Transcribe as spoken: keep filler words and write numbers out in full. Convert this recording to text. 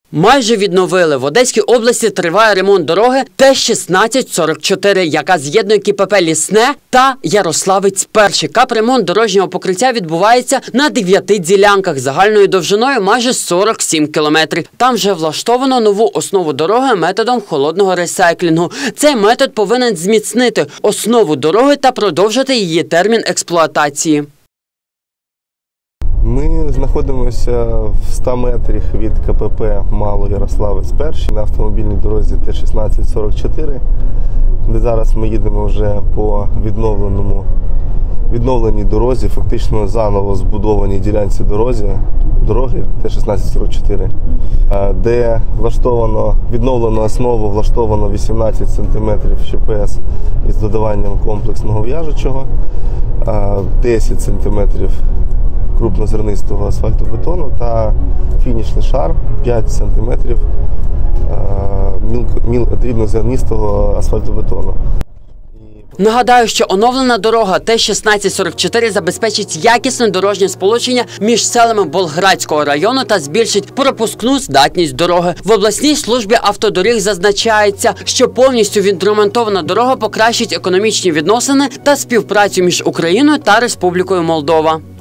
Майже відновили. В Одеській області триває ремонт дороги Т шістнадцять сорок чотири, яка з'єднує КПП Лісне та Ярославець перший. Капремонт дорожнього покриття відбувається на дев'яти ділянках загальною довжиною майже сорок сім кілометрів. Там вже влаштовано нову основу дороги методом холодного ресайклінгу. Цей метод повинен зміцнити основу дороги та продовжити її термін експлуатації. Ми знаходимося в ста метрах від КПП Мало Ярославець перший на автомобільній дорозі Т шістнадцять сорок чотири, де зараз ми їдемо вже по відновленому, відновленій дорозі, фактично заново збудованій ділянці дорозі, дороги Т шістнадцять сорок чотири, де влаштовано, відновлено основу, влаштовано вісімнадцять сантиметрів ЩПС із додаванням комплексного в'яжучого, десять сантиметрів крупнозернистого асфальтобетону та фінішний шар п'ять сантиметрів дрібнозернистого асфальтобетону. Нагадаю, що оновлена дорога Т шістнадцять сорок чотири забезпечить якісне дорожнє сполучення між селами Болградського району та збільшить пропускну здатність дороги. В обласній службі автодоріг зазначається, що повністю відремонтована дорога покращить економічні відносини та співпрацю між Україною та Республікою Молдова.